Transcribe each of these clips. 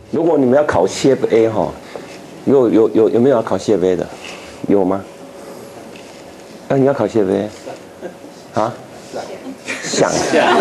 如果你们要考 CFA 哈，有没有要考 CFA 的？有吗？你要考 CFA 啊？想。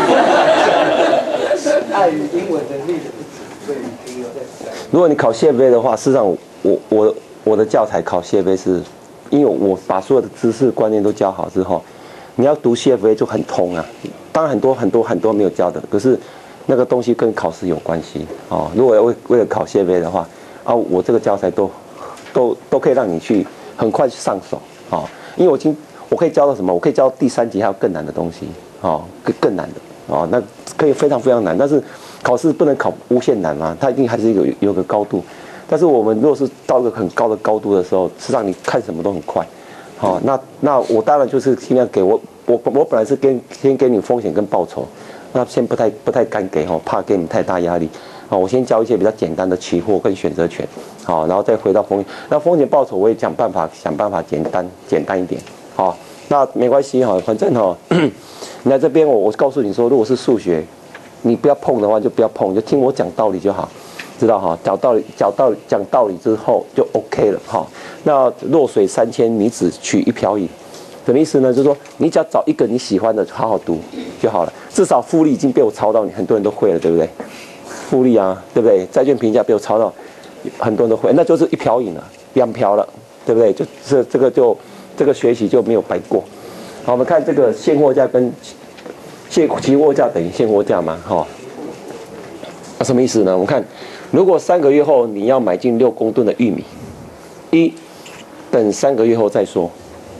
碍于英文能力的不足，所以停留在想。 如果你考 CFA 的话，事实上我的教材考 CFA 是，因为我把所有的知识观念都教好之后，你要读 CFA 就很通啊。当然很多没有教的，可是那个东西跟考试有关系哦。如果为了考 CFA 的话，我这个教材都可以让你去很快去上手哦。因为我可以教到什么？我可以教到第3级还有更难的东西哦，更难的哦，那可以非常非常难。但是考试不能考无限难嘛，它一定还是有个高度。但是我们如果是到一个很高的高度的时候，实际上你看什么都很快。好，那我当然就是尽量给我本来是先给你风险跟报酬，那先不太敢给哈，怕给你太大压力。好，我先教一些比较简单的期货跟选择权，好，然后再回到风险。那风险报酬我也想办法简单一点。好，那没关系哈，反正哈，你来这边我告诉你说，如果是数学，你不要碰的话就不要碰，就听我讲道理就好。知道哈，讲道理之后就 OK 了哈。那弱水三千，你只取一瓢饮，什么意思呢？就是说你只要找一个你喜欢的，好好读就好了。至少复利已经被我抄到，你很多人都会了，对不对？复利啊，对不对？债券评价被我抄到，很多人都会，那就是一瓢饮了，2瓢了，对不对？就是这个学习就没有白过。好，我们看这个现货价跟期货价等于现货价嘛，哈。什么意思呢？我们看。如果3个月后你要买进6公吨的玉米，1，等3个月后再说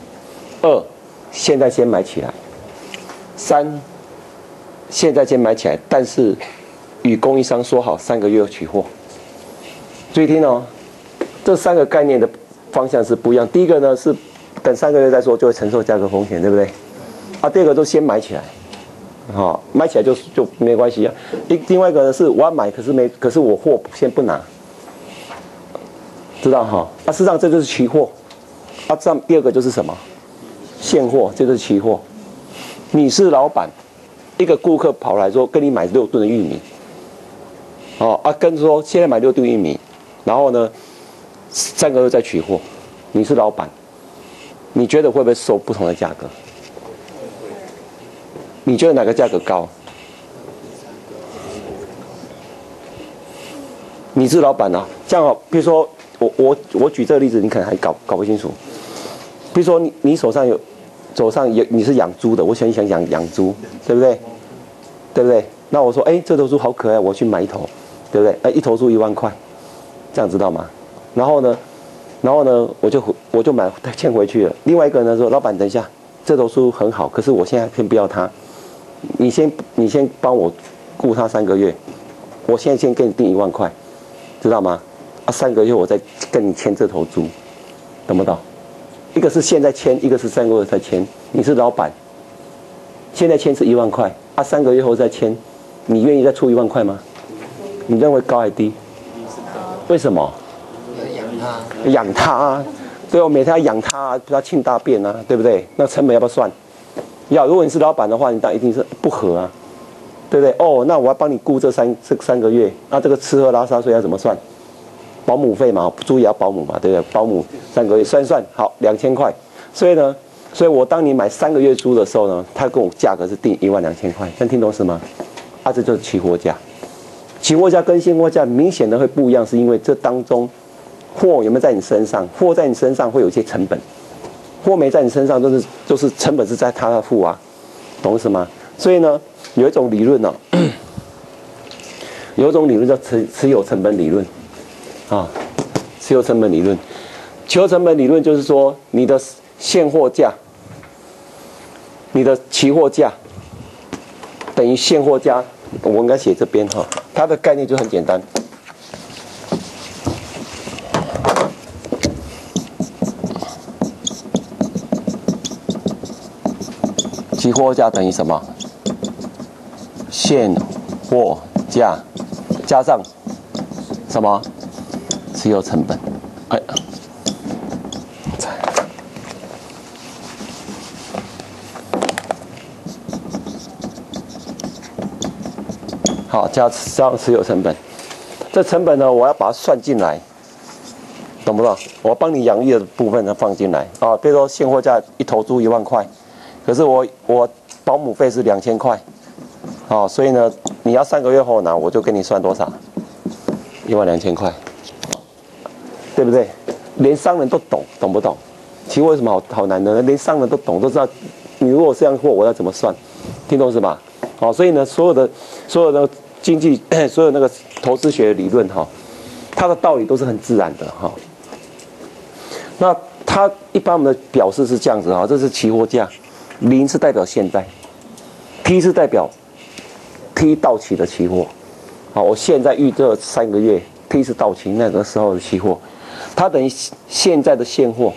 ；2，现在先买起来；3，现在先买起来，但是与供应商说好3个月后取货。注意听哦，这3个概念的方向是不一样。第一个呢是等3个月再说，就会承受价格风险，对不对？第二个就先买起来。好，买起来就没关系啊。另外一个呢是我要买，可是我货先不拿，知道哈？事实上这就是期货。这样第二个就是什么？现货，这就是期货。你是老板，一个顾客跑来说跟你买6吨的玉米，跟说现在买6吨玉米，然后呢3个月再取货，你是老板，你觉得会不会收不同的价格？你觉得哪个价格高？你是老板啊，这样比如说我举这个例子，你可能还搞不清楚。比如说你手上有你是养猪的，我想养猪，对不对？对不对？那我说，这头猪好可爱，我去买一头，对不对？一头猪1万块，这样知道吗？然后呢，我就买欠回去了。另外一个人说，老板等一下，这头猪很好，可是我现在偏不要它。你先帮我雇他3个月，我现在先给你定1万块，知道吗？3个月我再跟你签这头猪，懂不懂？一个是现在签，一个是3个月再签。你是老板，现在签是1万块，3个月后再签，你愿意再出1万块吗？你认为高还低？为什么？养它啊，对，我每天要养它啊，给它清大便啊，对不对？那成本要不要算？如果你是老板的话，你当然一定是不合啊，对不对？那我要帮你雇这三个月，那这个吃喝拉撒睡要怎么算？保姆费嘛，猪也要保姆嘛，对不对？保姆3个月算好2000块，所以我当你买3个月猪的时候呢，他跟我价格是定12000块，这样听懂是吗？这就是期货价。期货价跟现货价明显的会不一样，是因为这当中货有没有在你身上？货在你身上会有一些成本。货没在你身上，就是成本是在他的付啊，懂意思吗？所以呢，有一种理论呢，有一种理论叫持有成本理论，持有成本理论。持有成本理论就是说，你的现货价、你的期货价等于现货价，我应该写这边哈，它的概念就很简单。期货价等于什么？现货价加上什么？持有成本。好，加上持有成本。 这成本呢，我要把它算进来，懂不懂？我帮你养育的部分呢放进来啊。比如说现货价一头猪1万块，可是我保姆费是2000块，啊，所以呢，你要3个月后拿，我就给你算多少？12000块，对不对？连商人都懂，懂不懂？期货为什么好难的？连商人都懂，都知道你如果这样货，我要怎么算？听懂是吧？好，所以呢，所有的经济，所有那个投资学的理论哈，它的道理都是很自然的哈。那它一般我们的表示是这样子哈，这是期货价，0是代表现在 ，T 是代表 T 到期的期货。好，我现在预这3个月 T 是到期那个时候的期货，它等于现在的现货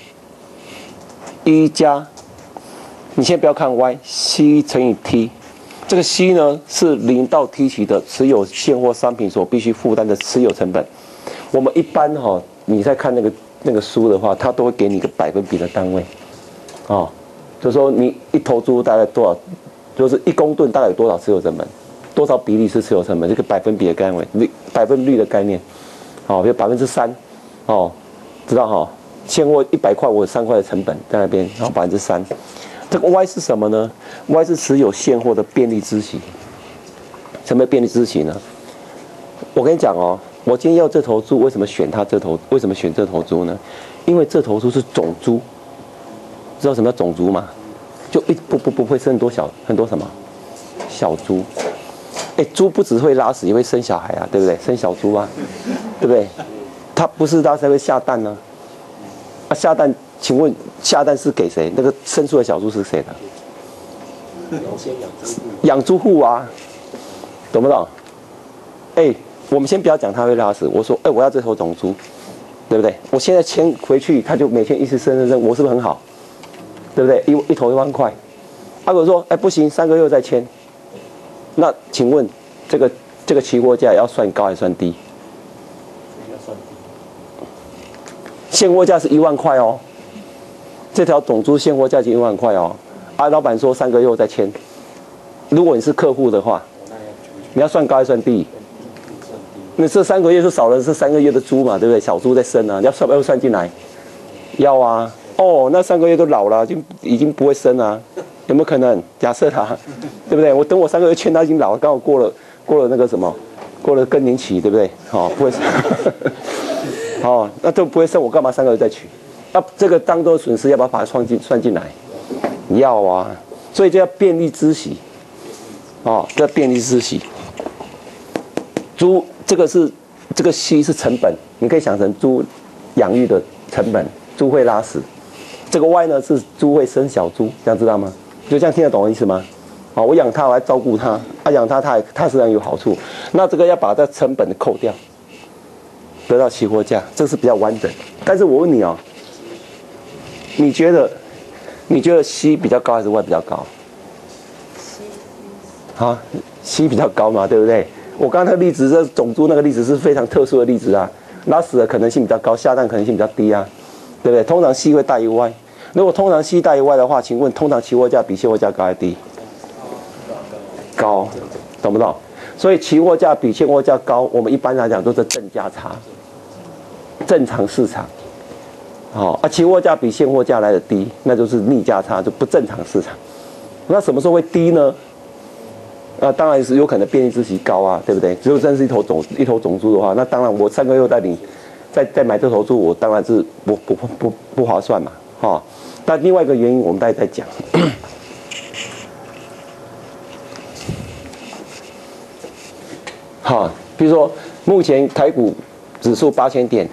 1加，你先不要看 Y，C 乘以 T。这个 C 呢是0到 T 期的持有现货商品所必须负担的持有成本。我们一般你在看那个书的话，它都会给你一个百分比的单位，就是说你一头猪大概多少，就是1公吨大概有多少持有成本，多少比例是持有成本，这个百分比的单位，百分率的概念，比如3%，知道现货100块，我有3块的成本在那边，然后3%。这个 Y 是什么呢 ？Y 是持有现货的便利孳息。什么便利孳息呢？我跟你讲我今天要这头猪，为什么选为什么选这头猪呢？因为这头猪是种猪，知道什么叫种猪吗？就不会生很多什么小猪。猪不只会拉屎，也会生小孩啊，对不对？生小猪啊，对不对？它不是拉才会下蛋呢、下蛋，请问下蛋是给谁？那个生出的小猪是谁的？养猪户啊，懂不懂？我们先不要讲它会拉屎，我说我要这头种猪，对不对？我现在签回去，它就每天一直生，我是不是很好？对不对？一头1万块。如果说不行，3个月再签，那请问这个期货价要算高还是算低？现货价是1万块这条种猪现货价就1万块老板说3个月后再签。如果你是客户的话，你要算高还是算低？那这3个月就少了这3个月的猪嘛，对不对？小猪在生啊，你要算进来？要啊。那3个月都老了，已经不会生啊，有没有可能？假设它，对不对？我等我3个月签，它已经老了，刚好过了那个什么，过了更年期，对不对？不会生。那都不会生，我干嘛3个月再取？这个当做损失，要不要把它算进来？要啊，所以就要便利孳息。叫便利孳息。猪这个 C 是成本，你可以想成猪养育的成本，猪会拉屎。这个 Y 呢是猪会生小猪，这样知道吗？就这样听得懂我意思吗？我养它，我还照顾它，养它它实际上有好处。那这个要把这成本扣掉，得到期货价，这是比较完整。但是我问你你觉得 C 比较高还是 Y 比较高？C 比较高嘛，对不对？我刚刚那个例子，这种猪那个例子是非常特殊的例子啊，拉屎的可能性比较高，下蛋可能性比较低啊，对不对？通常 C 会大于 Y， 如果通常 C 大于 Y 的话，请问通常期货价比现货价高还是低？高，懂不懂？所以期货价比现货价高，我们一般来讲都是正价差，正常市场。期货价比现货价来的低，那就是逆价差，就不正常市场。那什么时候会低呢？当然是有可能便利孳息高啊，对不对？如果真是一头种猪的话，那当然我3个月带你再买这头猪，我当然是不划算嘛，但另外一个原因，我们待会再讲。比如说目前台股指数8000点，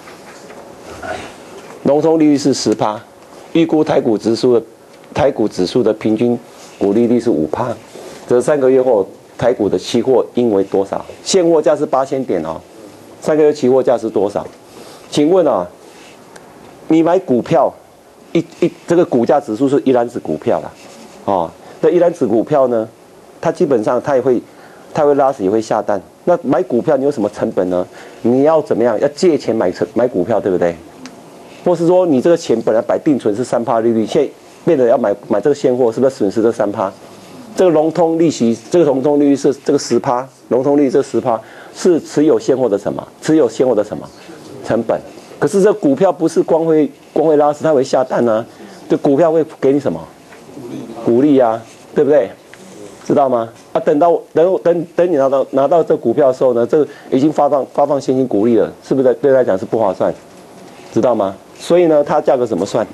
融通利率是10%，预估台股指数的平均股利率是5%。这3个月后，台股的期货应为多少？现货价是8000点3个月期货价是多少？请问你买股票，这个股价指数是一篮子股票啦，那一篮子股票呢，它基本上它会拉屎也会下蛋。那买股票你有什么成本呢？你要怎么样？要借钱买股票，对不对？或是说你这个钱本来摆定存是3%利率，现在变得要买这个现货，是不是损失这3%？这个融通利息，这个融通利率是这个10%，融通利率这10%， 是持有现货的什么？持有现货的什么？成本。可是这股票不是光会拉死，它会下蛋啊。这股票会给你什么？股利啊，对不对？知道吗？啊，等你拿到这股票的时候呢，这已经发放现金股利了，是不是对他来讲是不划算？知道吗？所以呢，它价格怎么算？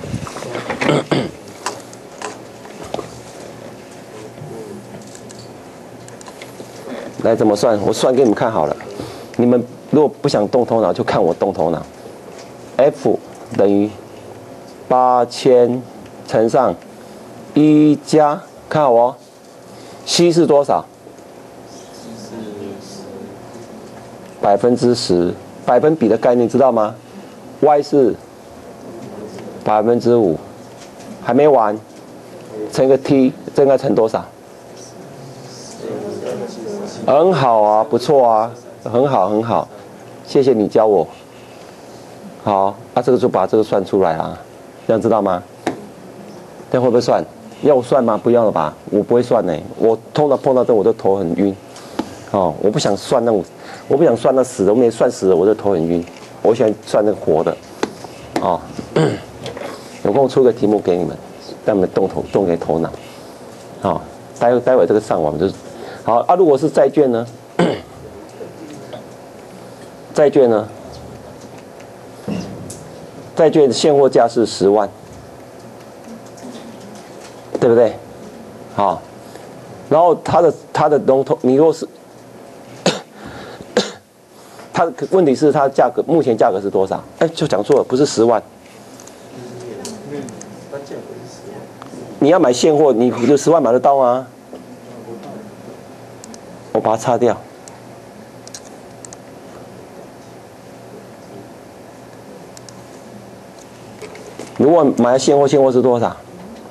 来怎么算？我算给你们看好了。你们如果不想动头脑，就看我动头脑。F 等于8000乘上1加，看好哦。C 是多少？10%，百分比的概念知道吗 ？Y 是5%，还没完，乘一个 T， 这应该乘多少？很好啊，不错啊，很好，谢谢你教我。好，这个就把这个算出来啊，这样知道吗？这样会不会算？要我算吗？不要了吧，我不会算呢。我通常碰到这我都头很晕。哦，我不想算那种，我不想算那死的，我没算死的我就头很晕。我喜欢算那个活的。哦，有空出个题目给你们，让你们动给头脑。好，待会这个上网就是好啊。如果是债券呢？债券呢？债券现货价是10万。对不对？好，然后它的龙头，你若是它的问题是它的价格，目前价格是多少？哎，就讲错了，不是10万。你要买现货，你就10万买得到吗？我把它擦掉。如果买现货，现货是多少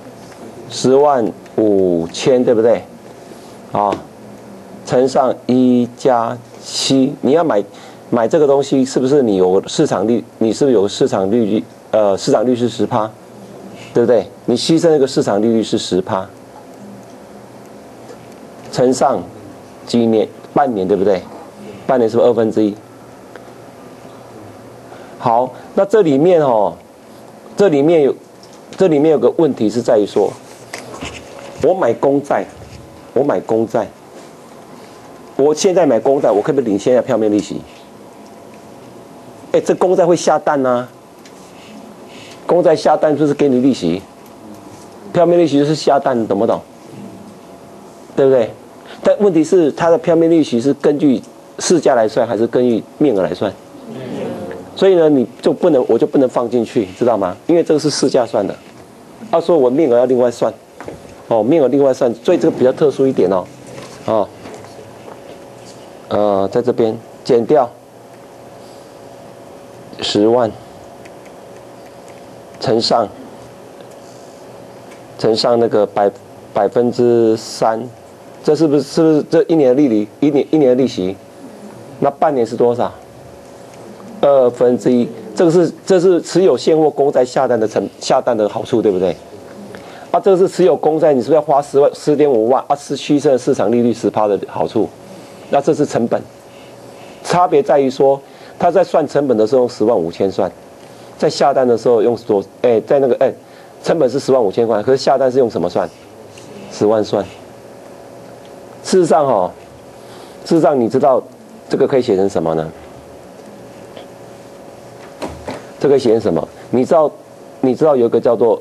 ？105000，对不对？啊，乘上1加7，你要买这个东西，是不是你有市场率？你是不是有市场利率？市场率是10%，对不对？你牺牲那个市场利率是10%，乘上几年？半年，对不对？半年是不是1/2？好，那这里面这里面有个问题是在于说。我买公债，我现在买公债，我可不可以领现在票面利息？哎，这公债会下蛋啊！公债下蛋就是给你利息，票面利息就是下蛋，懂不懂？对不对？但问题是，它的票面利息是根据市价来算，还是根据面额来算？所以呢，我就不能放进去，知道吗？因为这个是市价算的，所以我面额要另外算。面额另外算，所以这个比较特殊一点在这边减掉10万，乘上那个3%，这是不是这一年的利率？一年的利息？那半年是多少？1/2，这是持有现货公债下蛋的好处，对不对？这个是持有公债，你是不是要花10.5万？牺牲市场利率10%的好处，那这是成本。差别在于说，他在算成本的时候用105000算，在下单的时候用在那个成本是105000块，可是下单是用什么算？10万算。事实上你知道这个可以写成什么呢？这个写成什么？你知道有一个叫做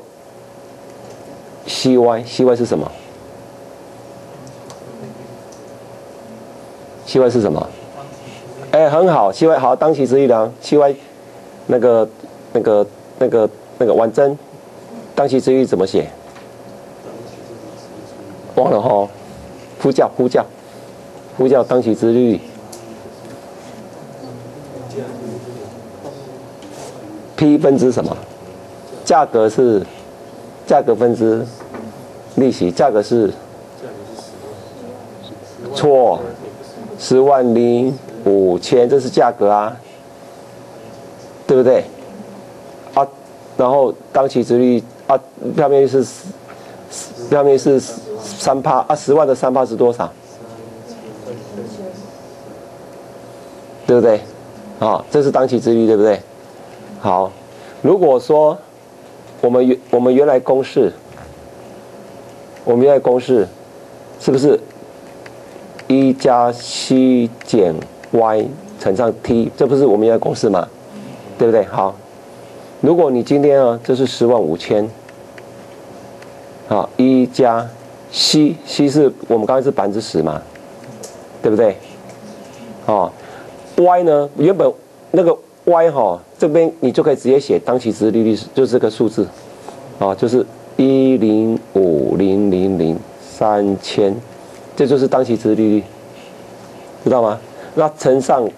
CY 是什么 ？CY 是什么？很好，CY 好，当期之一量 ，CY 那个婉珍，当期之一怎么写？忘了哈，呼叫当期之率 ，P 分之什么？价格分之利息，价格是错，105000，这是价格啊，对不对？然后当期殖利率票面是3%，10万的3%是多少对不对？好，这是当期殖利率，对不对？好，如果说我们原来公式是不是1加 c 减 y 乘上 t？ 这不是我们原来公式吗？对不对？好，如果你今天啊，这是105000，好，1加 c 是我们刚才是10%嘛，对不对？哦 ，y 呢，原本那个 y 哈，这边你就可以直接写当期殖利率，就是这个数字，啊，就是1050003千，这就是当期殖利率，知道吗？那乘上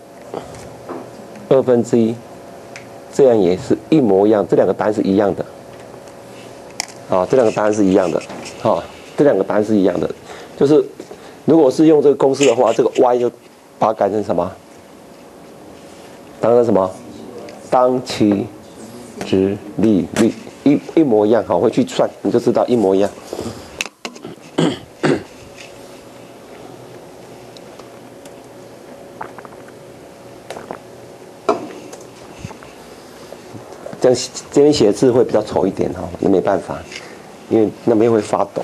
1/2，这样也是一模一样，这两个答案是一样的，啊，这两个答案是一样的，啊，这两个答案是一样的，就是如果是用这个公式的话，这个 y 就把它改成什么？当成什么？当期殖利率一模一样，好，回去算你就知道一模一样。这样这边写字会比较丑一点哈，那没办法，因为那边会发抖。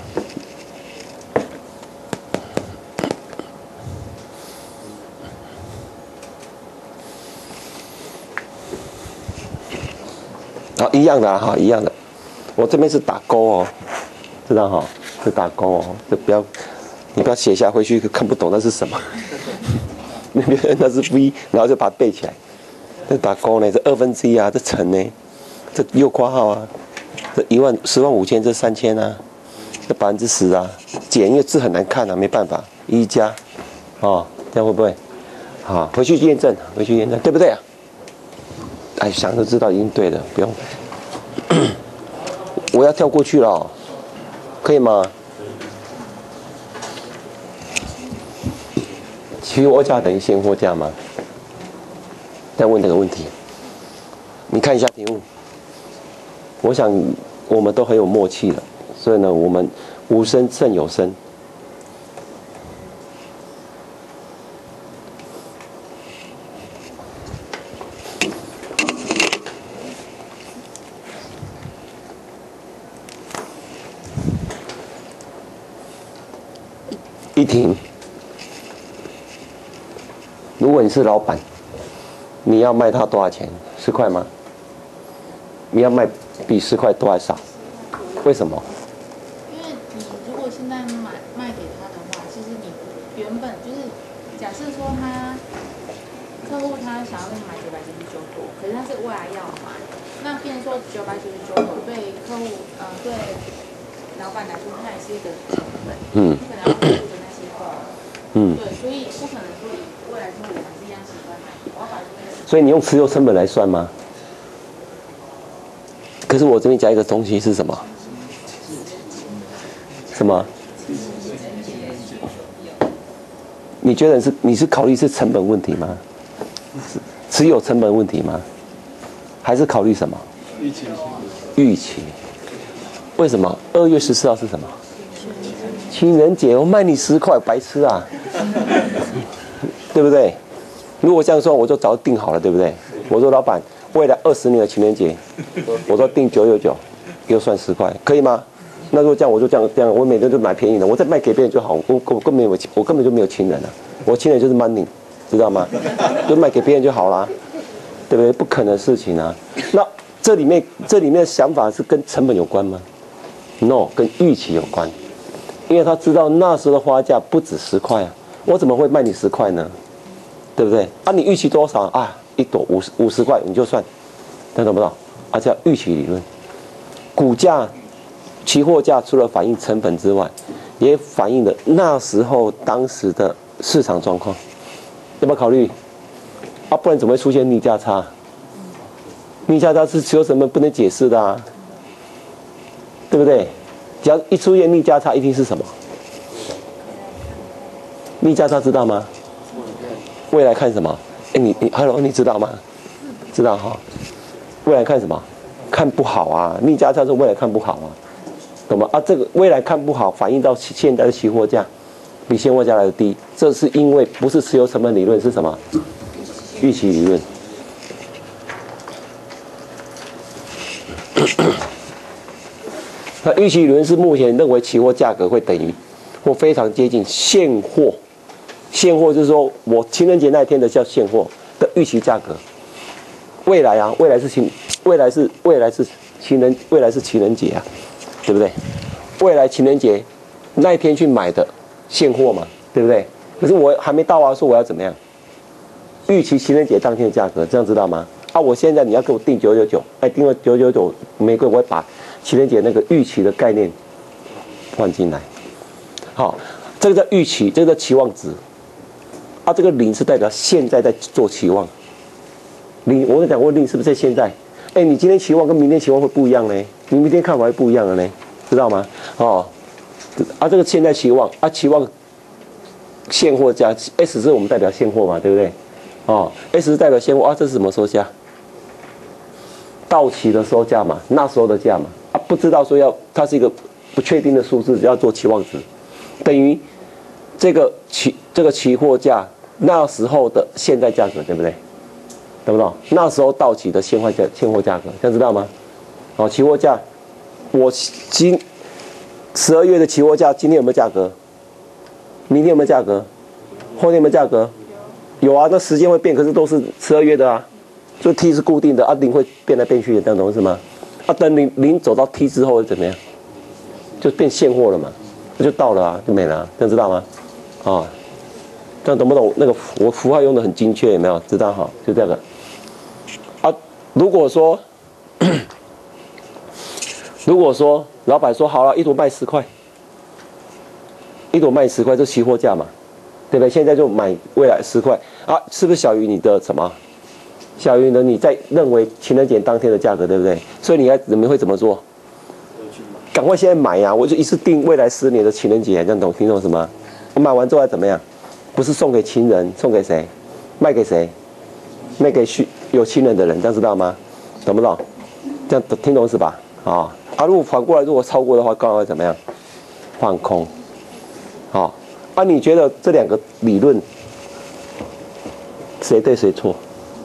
好，一样的啊，哈，一样的。我这边是打勾哦，知道哈，是打勾哦，就不要，你不要写下回去看不懂那是什么，那是 v， 然后就把它背起来。这打勾呢，这1/2啊，这乘呢，这右括号啊，这105000，这3000啊，这10%啊，减，因为字很难看啊，没办法，1加，哦，这样会不会？好，回去验证，对不对啊？哎，想就知道已经对了，不用。我要跳过去了哦，可以吗？期货价等于现货价吗？再问这个问题，你看一下题目。我想我们都很有默契了，所以呢，我们无声胜有声。一停。如果你是老板，你要卖他多少钱？10块吗？你要卖比10块多还少？为什么？ 因为你如果现在卖给他的话，其实你原本就是假设说客户他想要跟你买999朵，可是他是未来要买，那变成说999朵对客户对老板来说，它也是一个成本，你可能要付出的那些话，对，所以不可能说以未来说我还是一样习惯买，我要把这个。 所以你用持有成本来算吗？可是我这边加一个东西是什么？什么？你觉得你是考虑是成本问题吗？持有成本问题吗？还是考虑什么？预期。为什么？2月14号是什么？情人节，我卖你10块，白痴啊！对不对？如果这样说，我就早定好了，对不对？我说老板，未来20年的情人节，我说定999，又算10块，可以吗？那如果这样，我就这样，我每天就买便宜的，我再卖给别人就好，我根本就没有情人了，我情人就是 money， 知道吗？就卖给别人就好啦，对不对？不可能的事情啊。那这里面的想法是跟成本有关吗 ？No， 跟预期有关，因为他知道那时候的花价不止10块啊，我怎么会卖你10块呢？对不对？啊，你预期多少啊？一朵50块，你就算，懂不懂？啊，叫预期理论。股价、期货价除了反映成本之外，也反映了那时候当时的市场状况，要不要考虑？啊，不然怎么会出现逆价差？逆价差是持有成本不能解释的啊，对不对？只要一出现逆价差，一定是什么？逆价差知道吗？未来看什么？哎，你 ，Hello， 你知道吗？知道哈。未来看什么？看不好啊！逆价差是未来看不好啊，懂吗？啊，这个未来看不好，反映到现在的期货价比现货价来的低，这是因为不是持有成本理论，是什么？ 预期理论。那预期理论是目前认为期货价格会等于或非常接近现货。现货就是说我情人节那一天的叫现货的预期价格。未来啊，未来是情人节啊，对不对？未来情人节那一天去买的现货嘛，对不对？可是我还没到啊，说我要怎么样？预期情人节当天的价格，这样知道吗？啊，我现在你要给我定999，哎，定了999玫瑰，我会把情人节那个预期的概念换进来。好，这个叫预期，这个叫期望值。啊，这个0是代表现在在做期望。0，我讲过0是不是在现在？哎，你今天期望跟明天期望会不一样呢？你明天看法会不一样的呢，知道吗？哦，啊，这个现在期望啊，期望现货价 S 是我们代表现货嘛，对不对？哦 ，S 是代表现货啊，这是什么时候价？到期的时候价嘛，那时候的价嘛。啊，不知道说它是一个不确定的数字，要做期望值，等于这个期货价那时候的现在价格，对不对？懂不懂？那时候到期的现货价格，这样知道吗？好，期货价，我12月的期货价，今天有没有价格？明天有没有价格？后天有没有价格？有啊，那时间会变，可是都是12月的啊，就 T 是固定的啊，0会变来变去的，这样懂是吗？啊，等0走到 T 之后会怎么样？就变现货了嘛，那就到了啊，就没了啊，这样知道吗？啊，这样懂不懂？那个我符号用的很精确，有没有？知道哈？就这个。啊，如果说老板说好了，一朵卖10块，一朵卖10块，这期货价嘛，对不对？现在就买未来10块啊，是不是小于你的什么？小于呢？你在认为情人节当天的价格，对不对？所以你会怎么做？赶快现在买呀！我就一次定未来10年的情人节，这样听懂什么？我买完之后还怎么样？不是送给情人，送给谁？卖给谁？卖给有情人的人，这样知道吗？懂不懂？这样听懂是吧？啊，如果反过来，如果超过的话，刚好会怎么样？放空。好，你觉得这2个理论谁对谁错？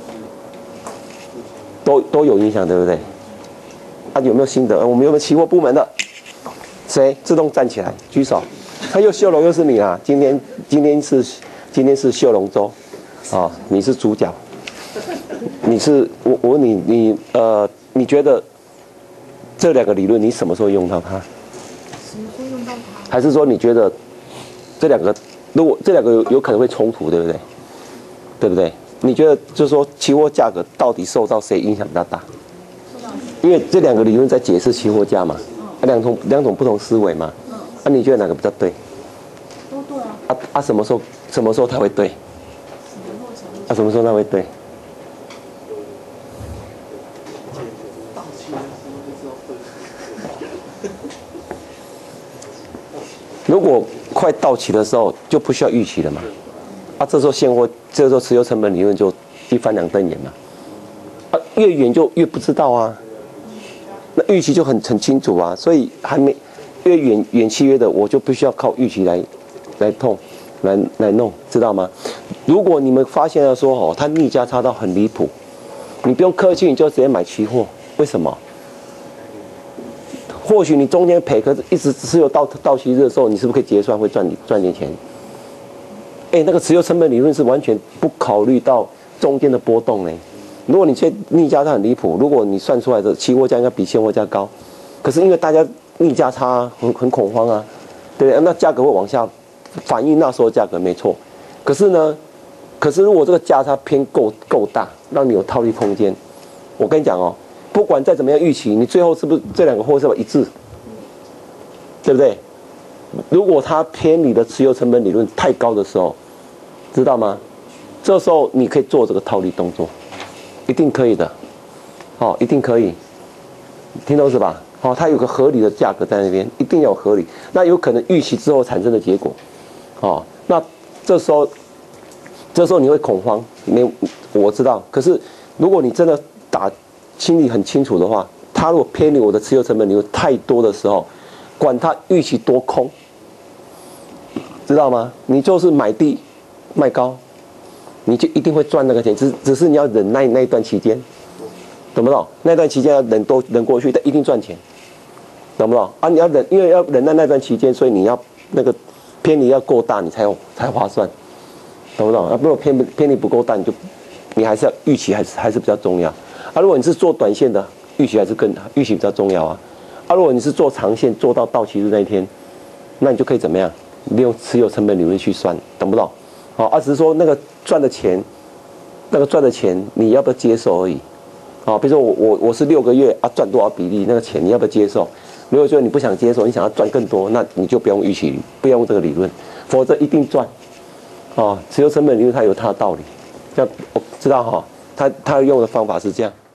都有影响，对不对？啊，有没有心得？我们有没有期货部门的？谁自动站起来举手？他又秀龙，又是你啊！今天是秀龙周，啊，你是主角。你是我问你你觉得这2个理论你什么时候用到它？ 什么时候用到它？ 还是说你觉得这2个如果这2个有可能会冲突，对不对？对不对？你觉得就是说期货价格到底受到谁影响比较大？因为这2个理论在解释期货价嘛，两种不同思维嘛。你觉得哪个比较对？ 都对啊。 什么时候它会对？什么时候它会对？如果快到期的时候就不需要预期了嘛？这时候这时候持有成本理论就一翻两瞪眼嘛。越远就越不知道啊。那预期就很清楚啊，所以还没越远契约的，我就必须要靠预期来弄，知道吗？如果你们发现了说它逆价差到很离谱，你不用客气，你就直接买期货。为什么？或许你中间赔，可是一直持有到期日的时候，你是不是可以结算，会赚点钱？那个持有成本理论是完全不考虑到中间的波动呢。如果你这逆价差很离谱，如果你算出来的期货价应该比现货价高，可是因为大家逆价差很恐慌啊，对不对？那价格会往下反映那时候价格没错。可是如果这个价差偏够大，让你有套利空间，我跟你讲哦，不管再怎么样预期，你最后是不是这2个货是不是一致？对不对？如果它偏离的持有成本理论太高的时候，知道吗？这时候你可以做这个套利动作，一定可以的，一定可以，听懂是吧？它有个合理的价格在那边，一定要合理。那有可能预期之后产生的结果，那这时候你会恐慌，我知道。可是如果你真的心里很清楚的话，它如果偏离我的持有成本理论太多的时候，管它预期多空，知道吗？你就是买低卖高， 你就一定会赚那个钱，只是你要忍耐那一段期间，懂不懂？那段期间要忍过去，但一定赚钱，懂不懂？啊，你要忍，因为要忍耐那段期间，所以你要那个偏离要够大，你才划算，懂不懂？啊，如果偏离不够大，你还是要预期还是比较重要。啊，如果你是做短线的，预期比较重要啊。啊，如果你是做长线，做到到期日那一天，那你就可以怎么样？利用持有成本理论去算，懂不懂？好，只是说那个赚的钱你要不要接受而已。好，比如说我是6个月啊赚多少比例那个钱你要不要接受？如果说你不想接受，你想要赚更多，那你就不用预期，不用这个理论，否则一定赚。持有成本理论它有它的道理，这样我知道哈，他用的方法是这样。